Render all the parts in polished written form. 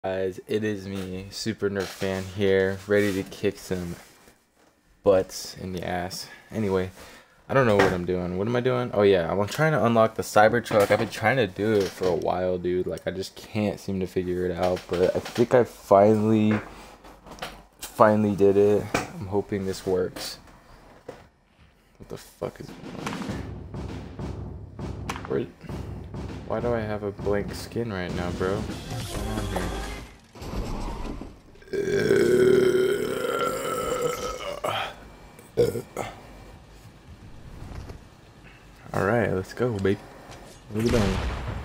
Guys, it is me, Super Nerf Fan here, ready to kick some butts in the ass. Anyway, I don't know what I'm doing. What am I doing? Oh yeah, I'm trying to unlock the Cybertruck. I've been trying to do it for a while, dude. Like I just can't seem to figure it out, but I think I finally did it. I'm hoping this works. What the fuck is going on? Why do I have a blank skin right now, bro? What's going on here? Alright, let's go, baby. What are we doing?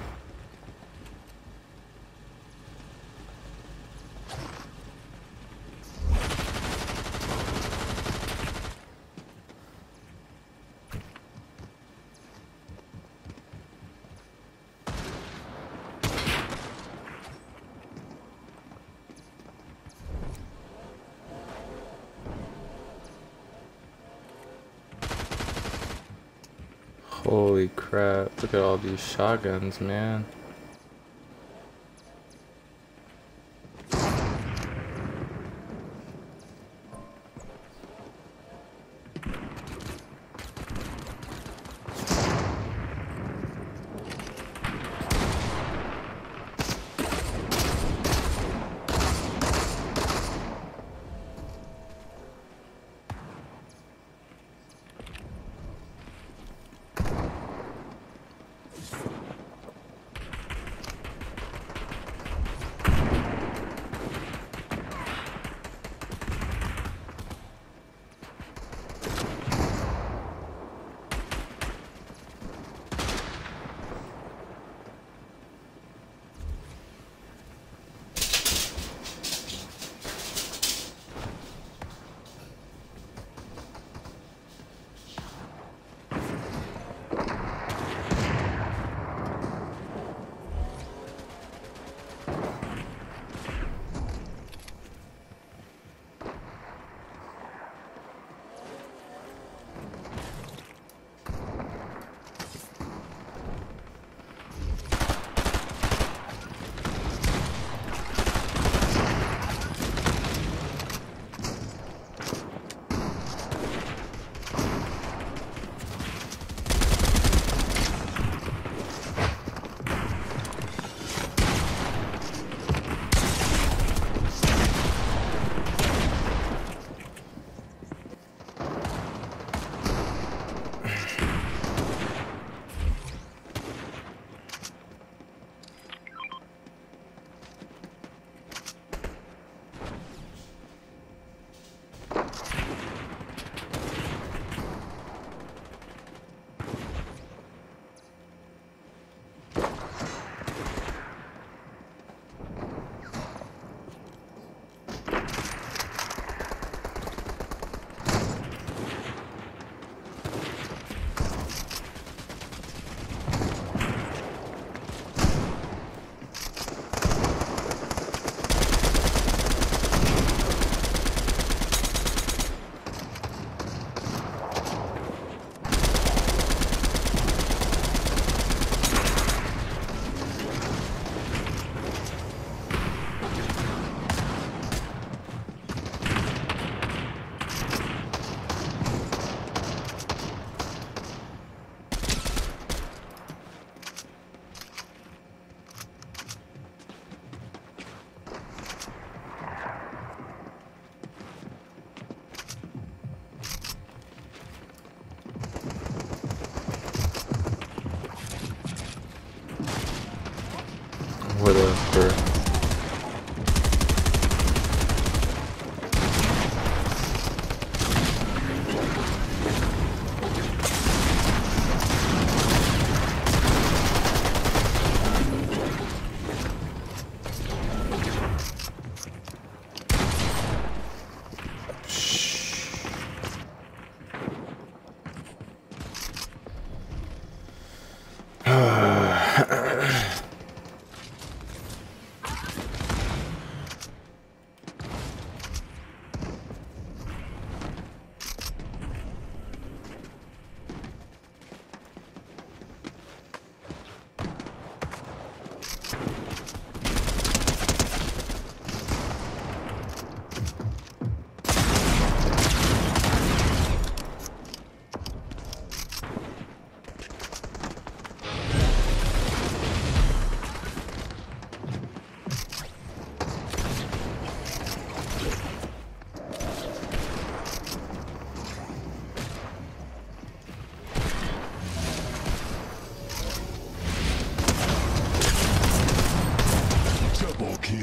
Holy crap, look at all these shotguns, man.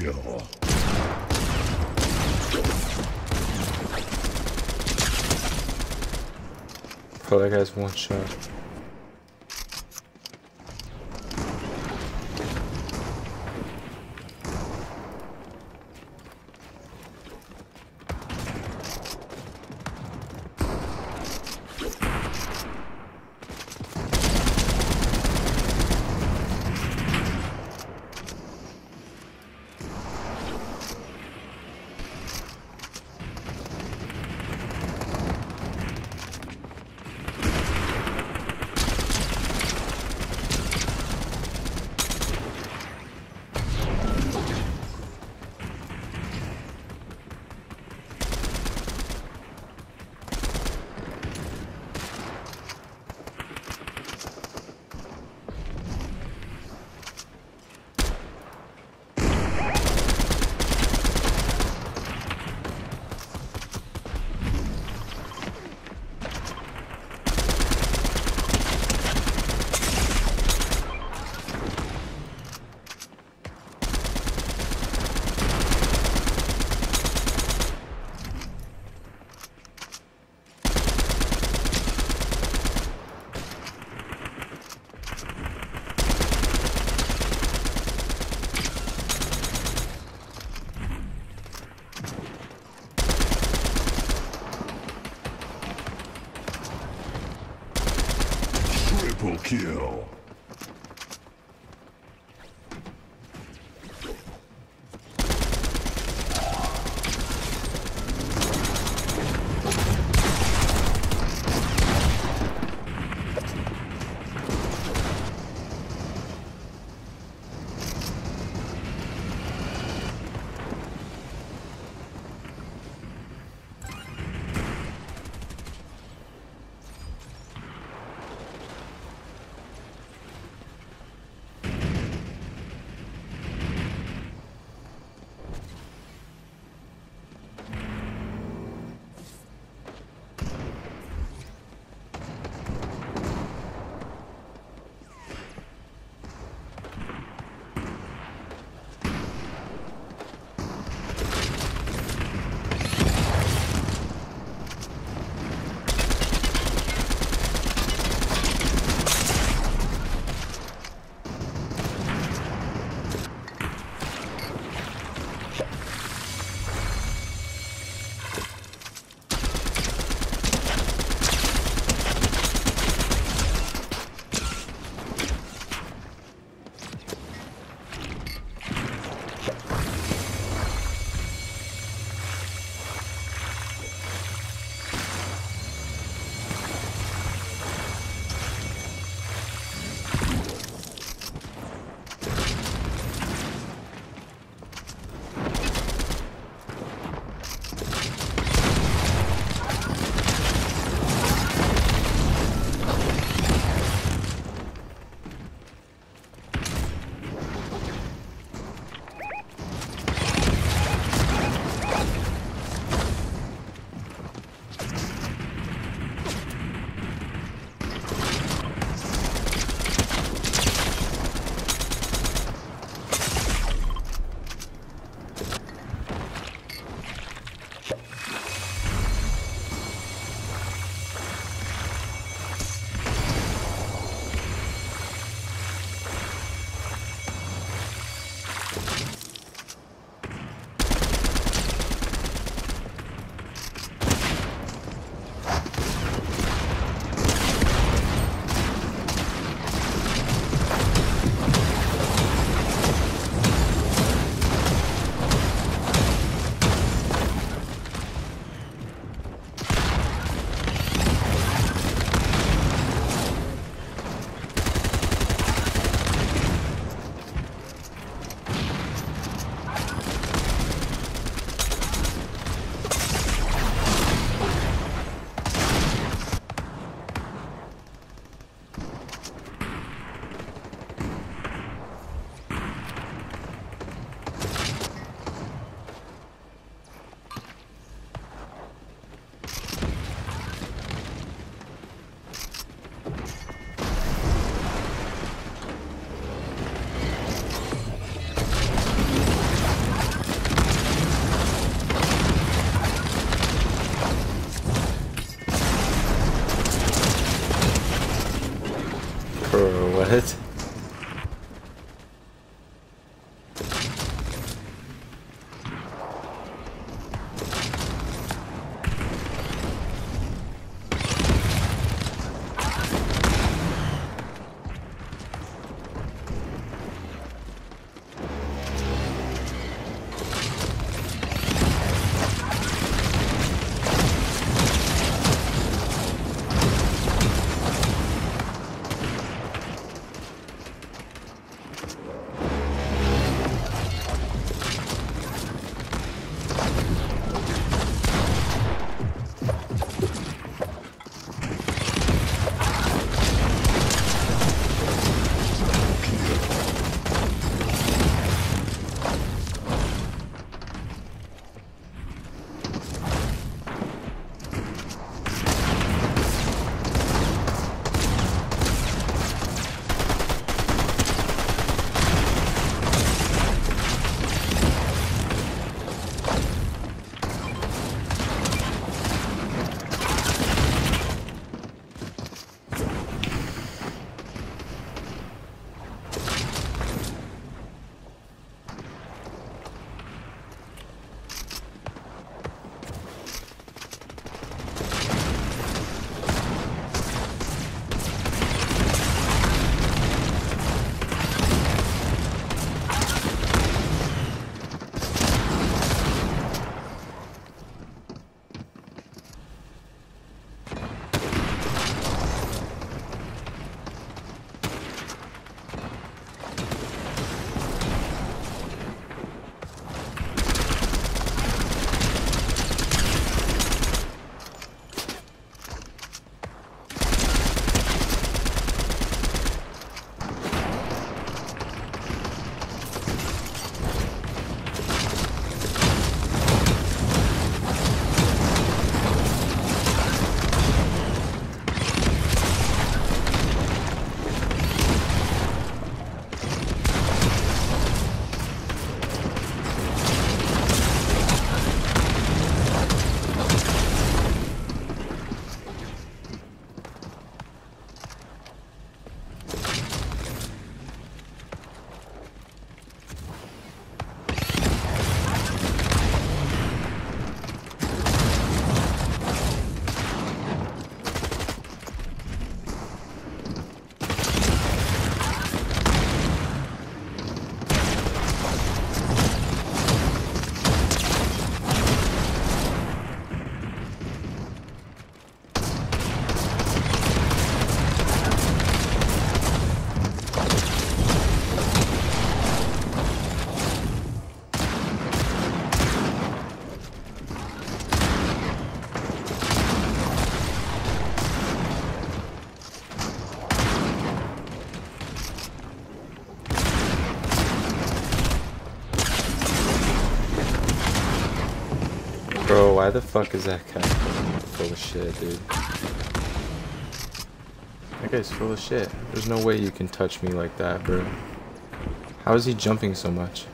kill. Oh, that guy's one shot. Triple kill. What? Bro, why the fuck is that guy full of shit, dude? That guy's full of shit. There's no way you can touch me like that, bro. How is he jumping so much?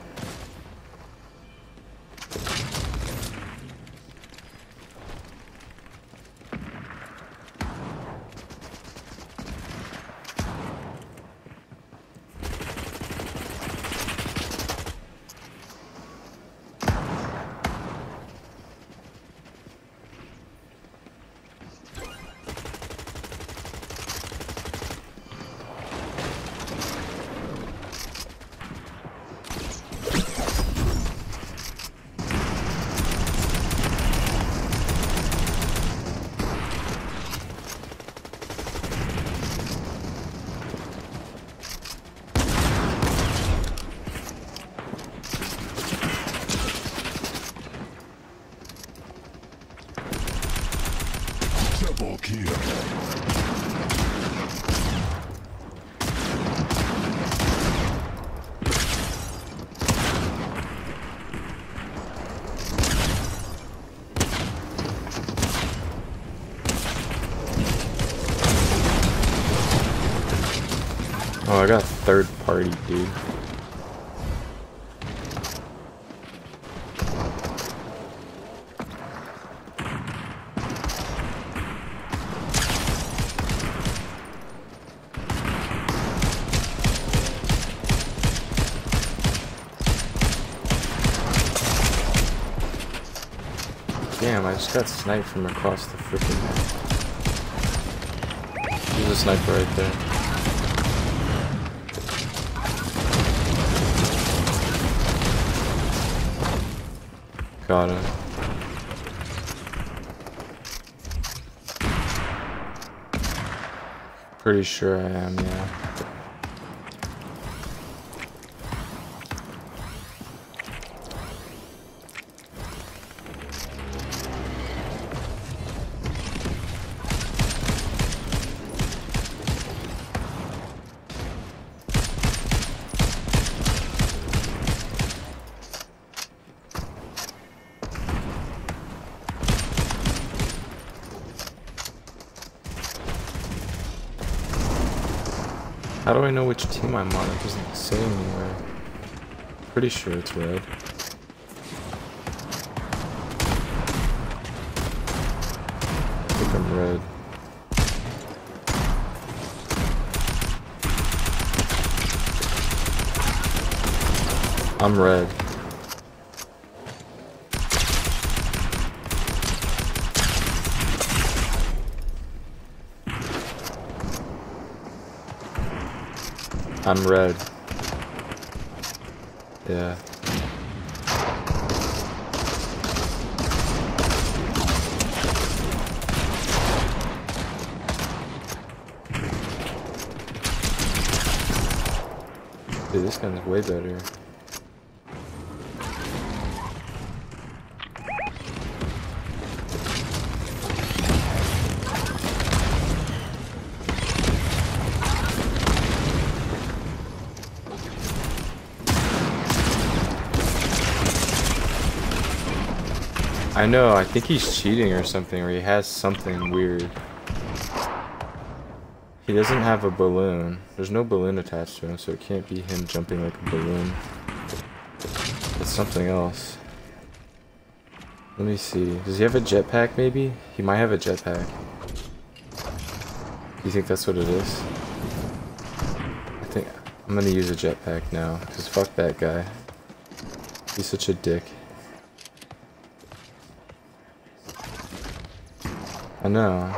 Double kill. Oh, I got third party, dude. Damn, I just got sniped from across the freaking map. There's a sniper right there. Got him. Pretty sure I am, yeah. How do I know which team I'm on? It doesn't say anywhere. Pretty sure it's red. I think I'm red. I'm red. I'm red. Yeah. Dude, this gun's way better. I know, I think he's cheating or something, or he has something weird. He doesn't have a balloon. There's no balloon attached to him, so it can't be him jumping like a balloon. It's something else. Let me see. Does he have a jetpack maybe? He might have a jetpack. You think that's what it is? I think I'm gonna use a jetpack now, because fuck that guy. He's such a dick. I know.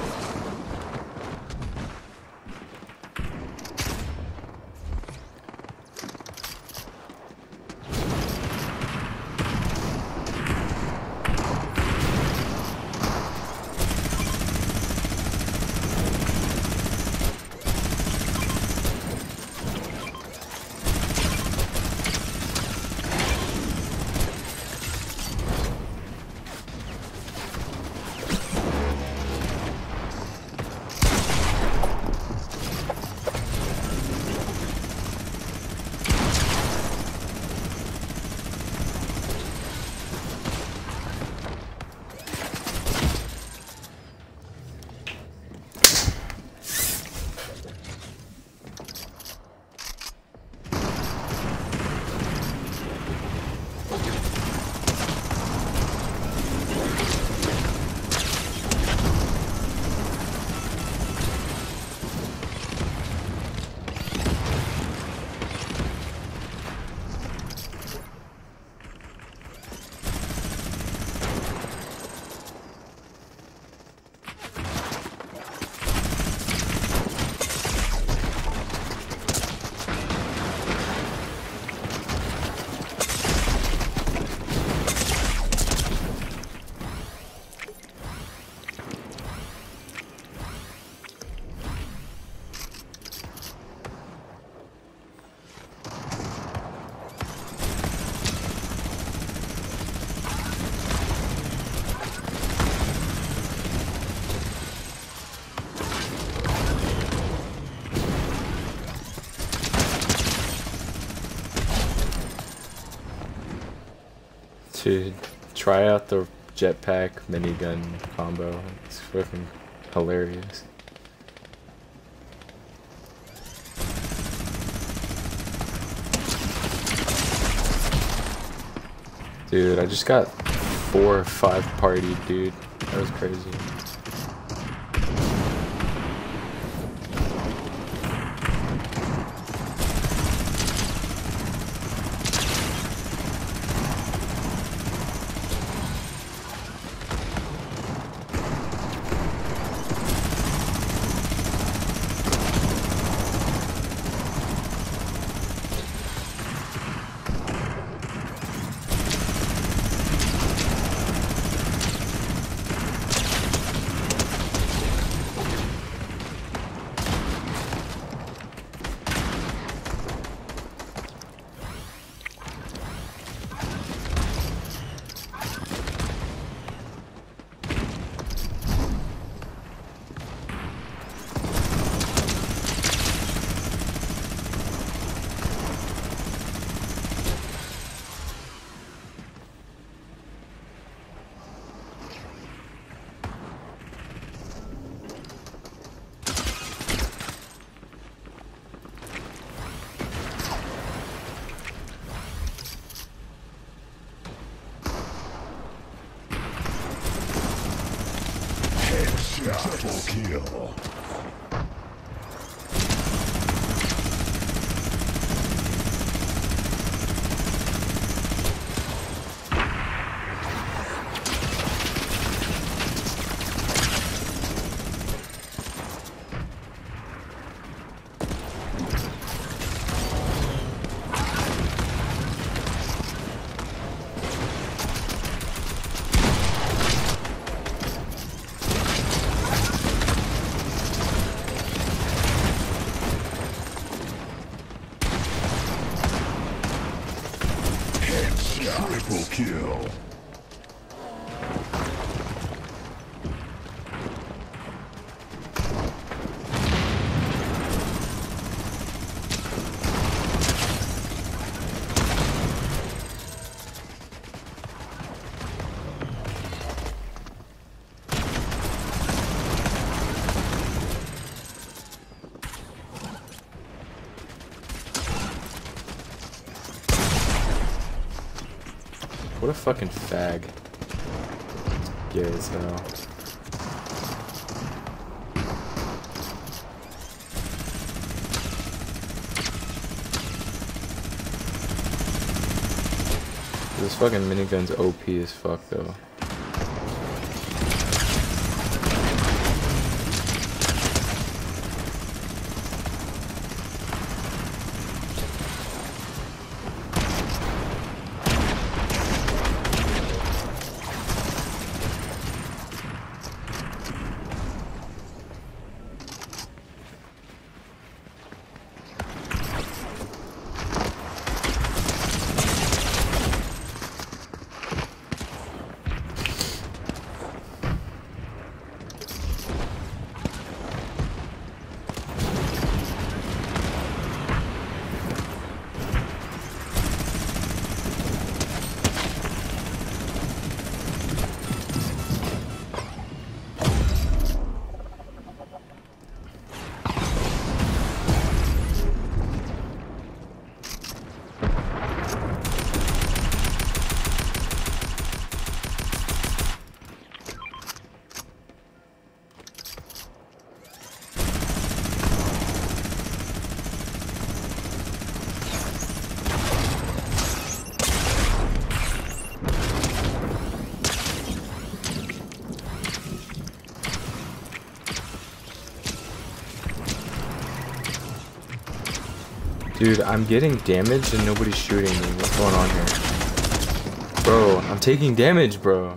Dude, try out the jetpack minigun combo. It's freaking hilarious. Dude, I just got 4 or 5 partied, dude. That was crazy. Triple kill. Triple kill. What a fucking fag. Gay as hell. This fucking minigun's OP as fuck though. Dude, I'm getting damaged and nobody's shooting me. What's going on here? Bro, I'm taking damage, bro.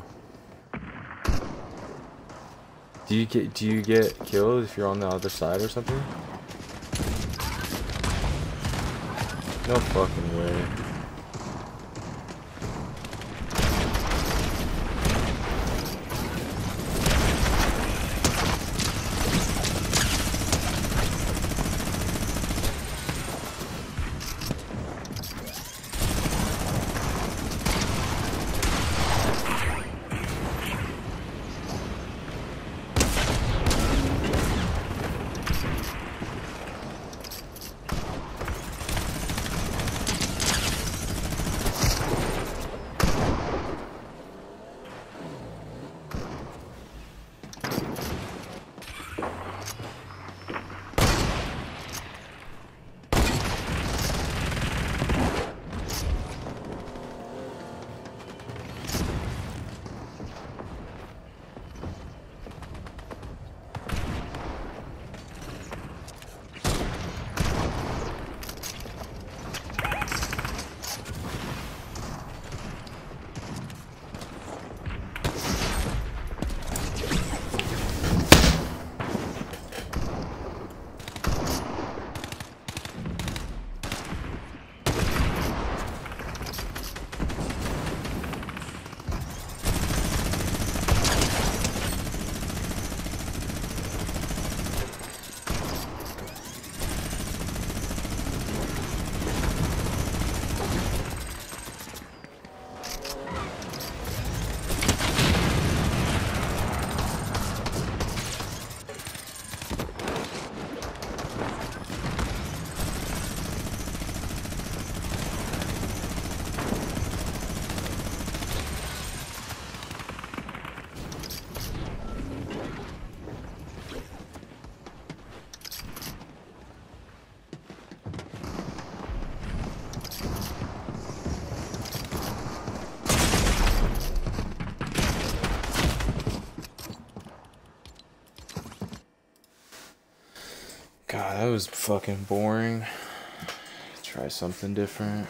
Do you get killed if you're on the other side or something? No fucking way. God, that was fucking boring. Try something different.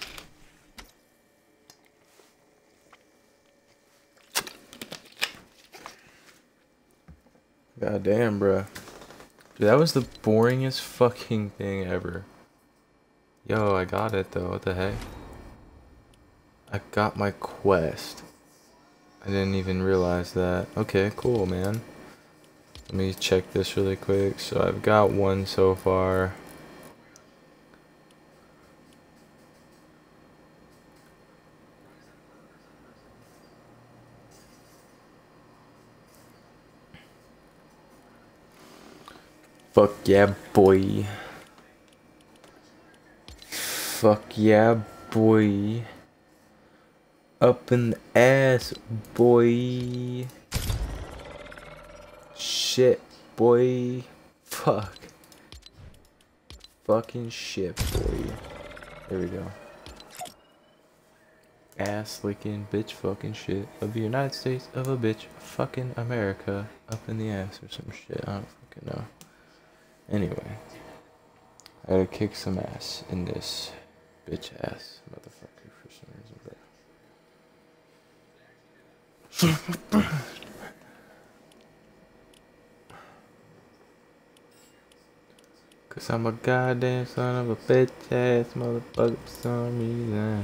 God damn, bruh. Dude, that was the boringest fucking thing ever. Yo, I got it though. What the heck? I got my quest. I didn't even realize that. Okay, cool, man. Let me check this really quick. So I've got one so far. Fuck yeah, boy. Fuck yeah, boy. Up in the ass, boy. Shit, boy. Fuck. Fucking shit, boy. There we go. Ass licking, bitch fucking shit of the United States of a bitch fucking America up in the ass or some shit. I don't fucking know. Anyway. I gotta kick some ass in this bitch ass motherfucker for some reason, bro. Cause I'm a goddamn son of a bitch ass motherfucker for some reason.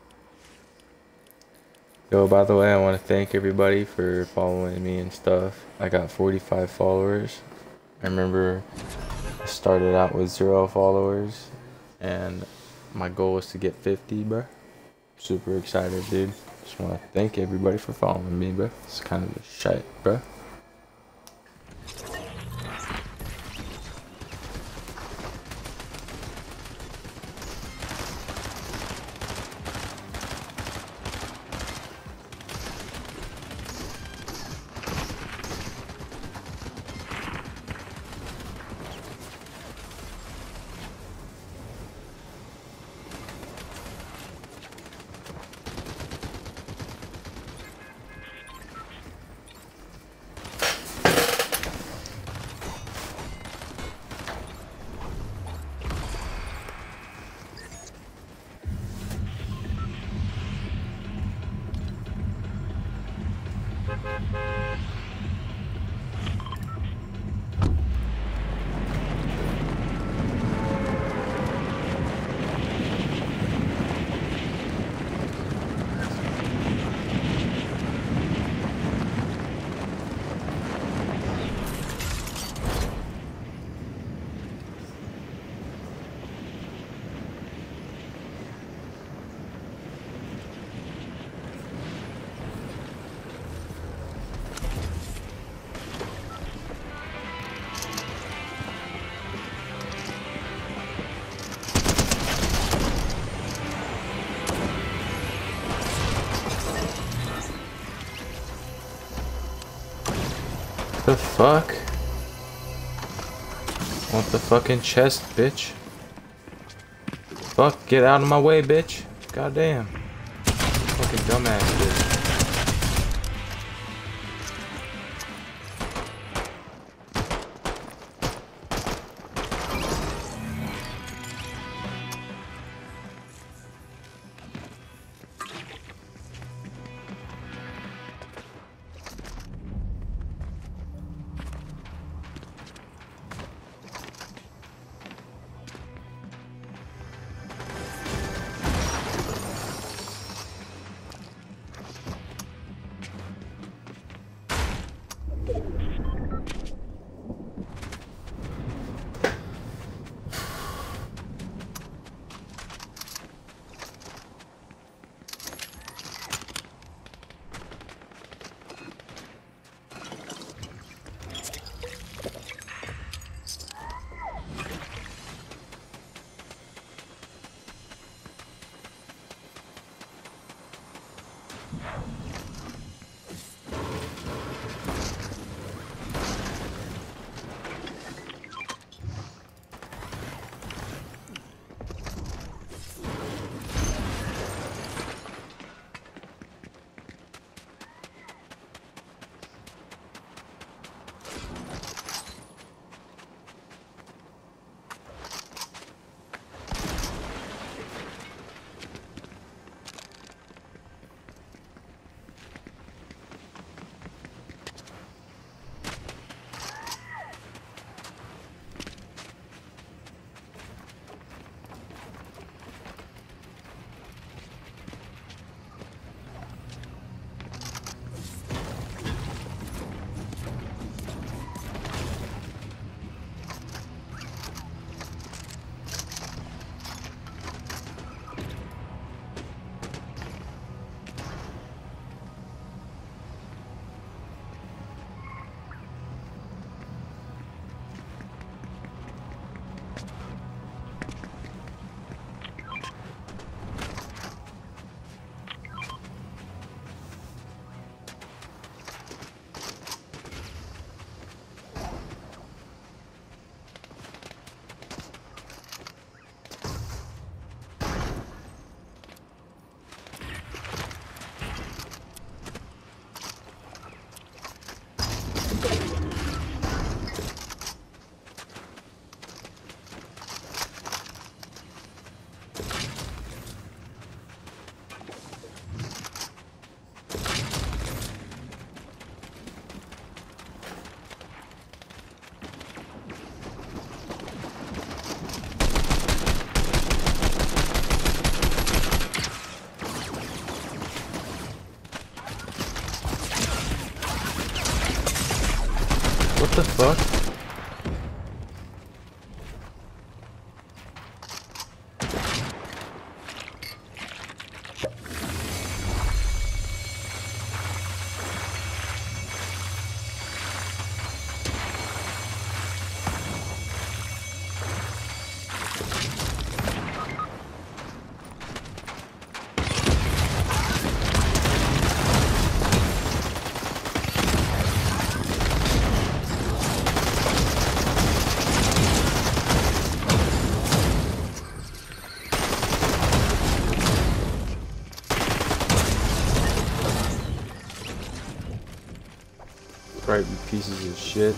Yo, by the way, I want to thank everybody for following me and stuff. I got 45 followers. I remember I started out with 0 followers and my goal was to get 50, bro. Super excited, dude. Just want to thank everybody for following me, bro. It's kind of a shit, bro. The fuck? Want the fucking chest, bitch. Fuck, get out of my way, bitch. Goddamn. Fucking dumbass bitch. What the fuck? Right, you pieces of shit.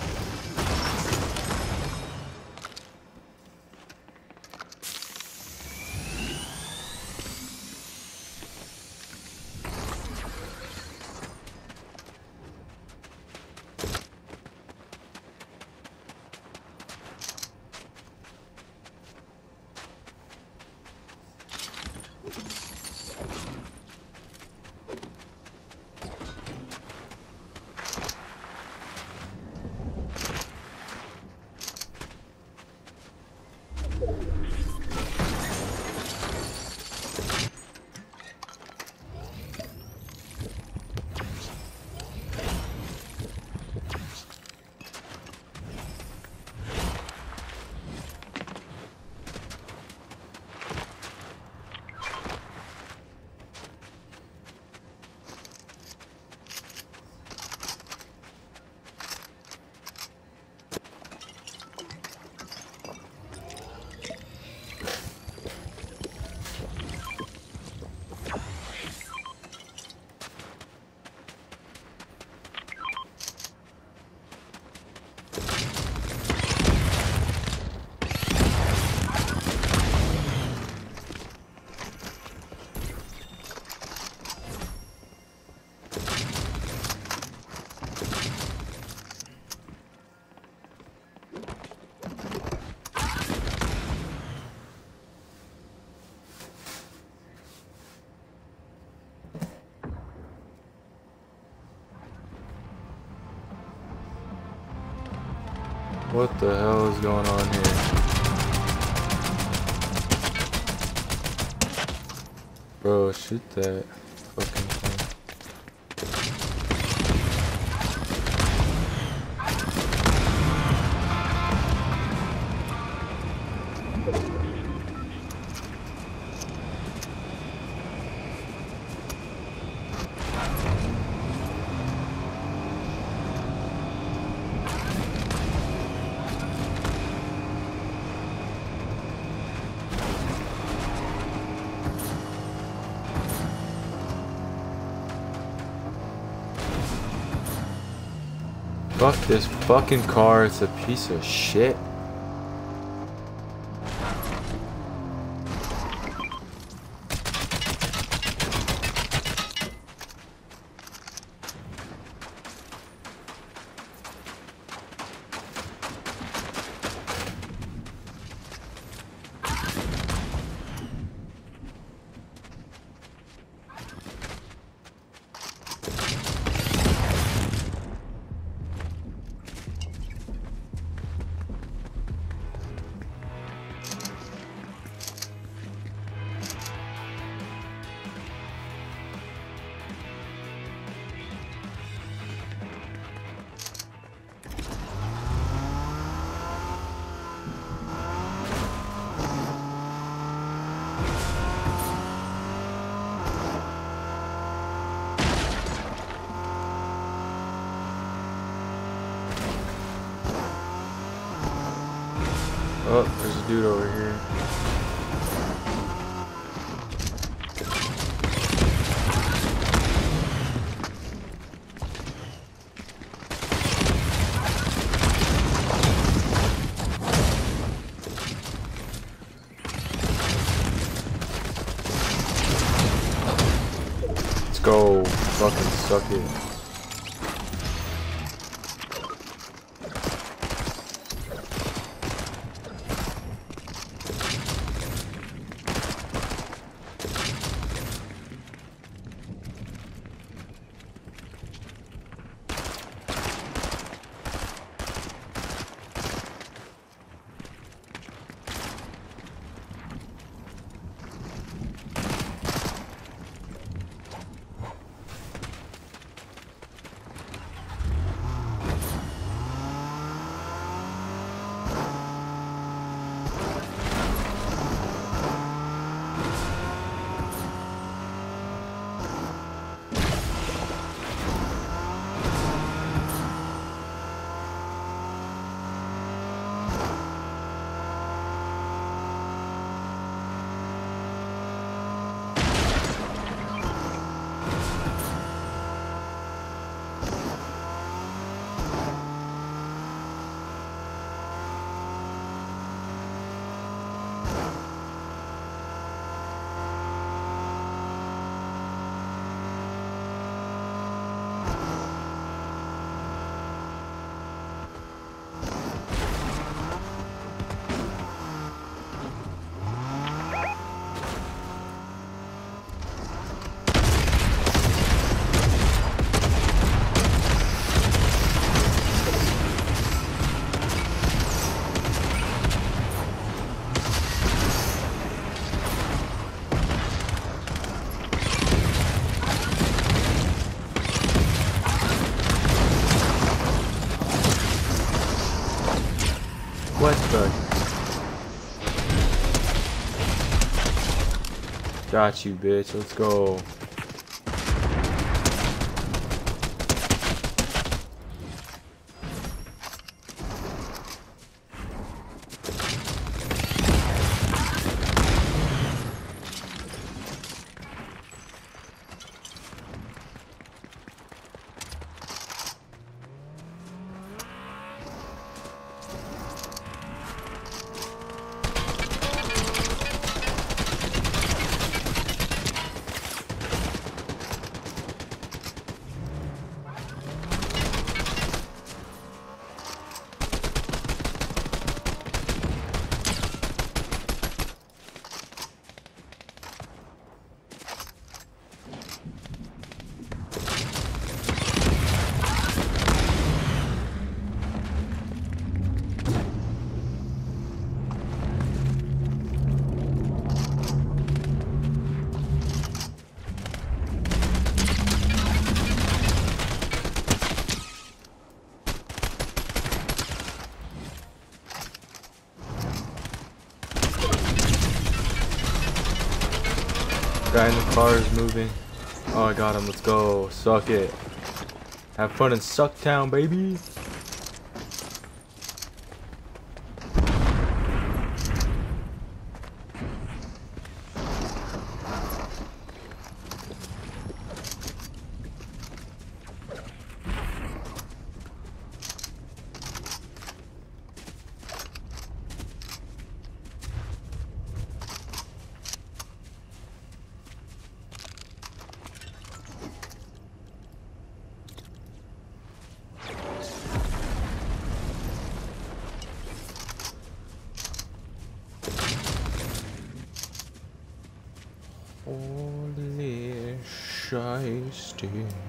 What the hell is going on here? Bro, shoot that fucking thing. Fuck this fucking car, it's a piece of shit. Oh, there's a dude over here. Let's go. Fucking suck it. Got you, bitch. Let's go. Guy in the car is moving. Oh, I got him. Let's go. Suck it. Have fun in Sucktown, baby. Holy shiesty.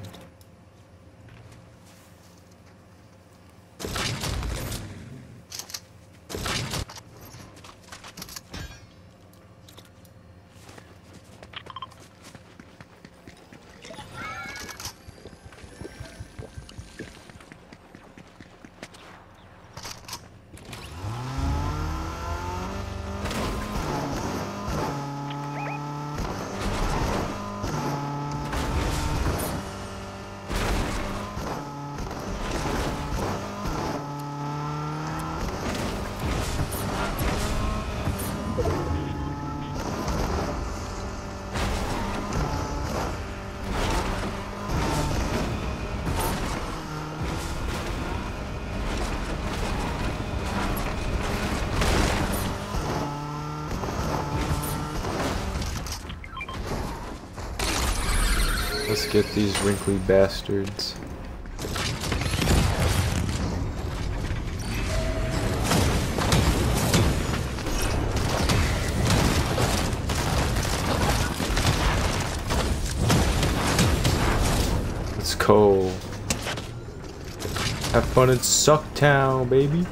Let's get these wrinkly bastards. Let's go. Have fun in Sucktown, baby.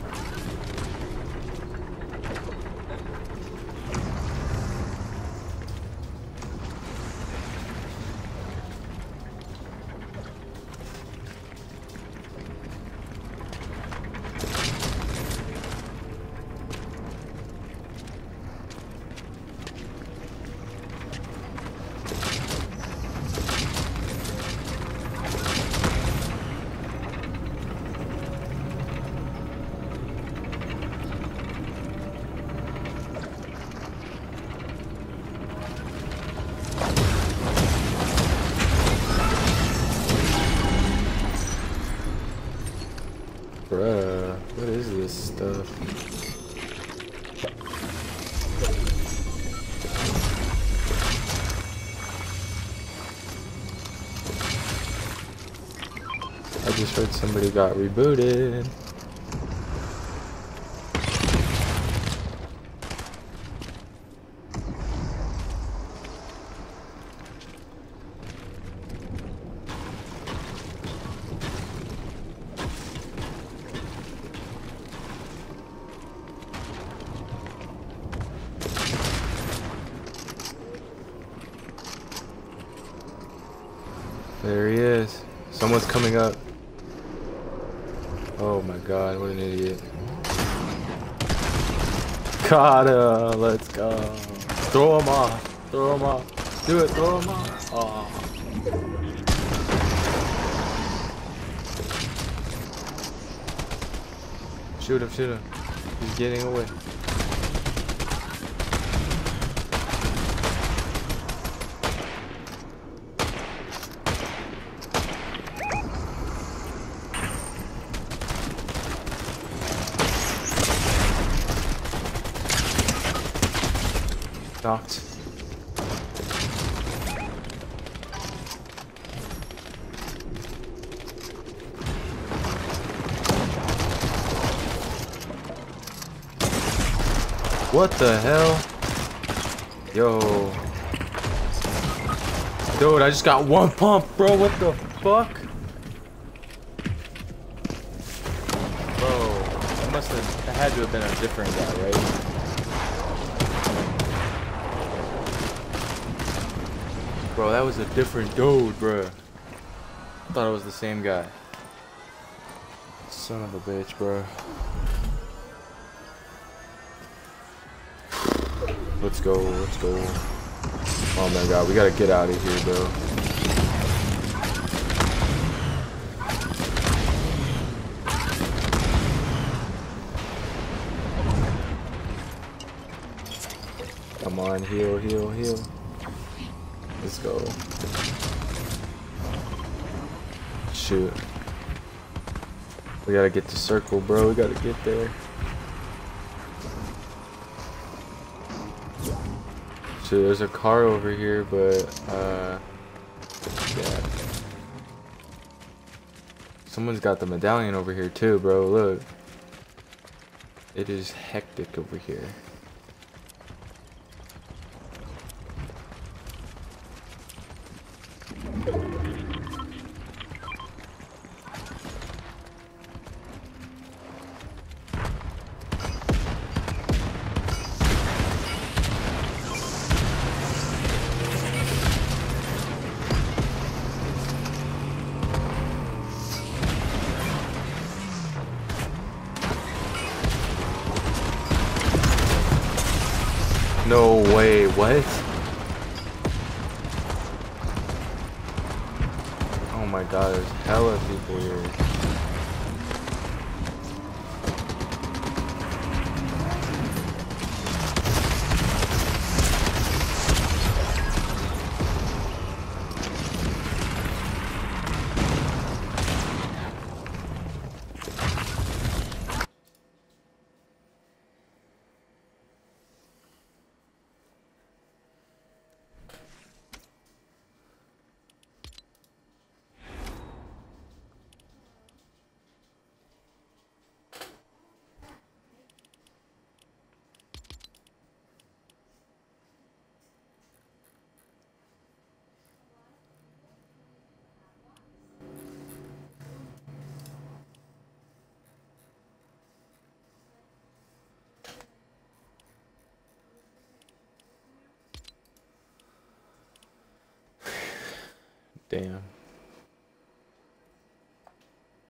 Bruh, what is this stuff? I just heard somebody got rebooted. There he is. Someone's coming up. Oh my god, what an idiot. Got him. Let's go. Throw him off. Throw him off. Do it, throw him on. Oh. Shoot him, shoot him. He's getting away. Knocked. What the hell? Yo. Dude, I just got one pump, bro. What the fuck? Bro, that had to have been a different guy, right? Bro, that was a different dude, bro. I thought it was the same guy. Son of a bitch, bro. Let's go, let's go. Oh my god, we gotta get out of here, bro. Come on, heal, heal, heal. Let's go. Shoot. We gotta get to circle, bro. We gotta get there. Shoot, there's a car over here, but yeah. Someone's got the medallion over here too, bro. Look. It is hectic over here. No way, what? Oh my god, there's hella people here. Damn.